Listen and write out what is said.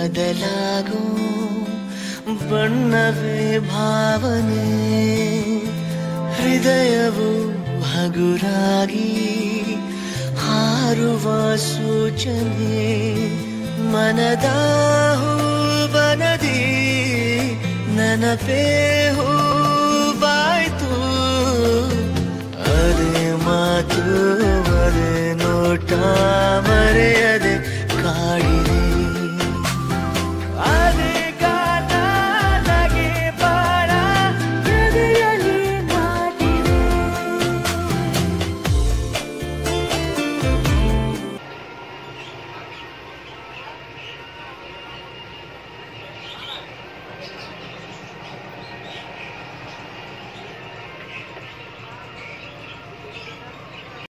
ಬದಲಾಗೋ ಬಣ್ಣವೇ ಭಾವನೆ ಹೃದಯವು ಹಗುರಾಗಿ ಹಾರುವ ಸೂಚನೆ ಮನದ ಹೂವನದಿ ನನಪೇ ಹೂ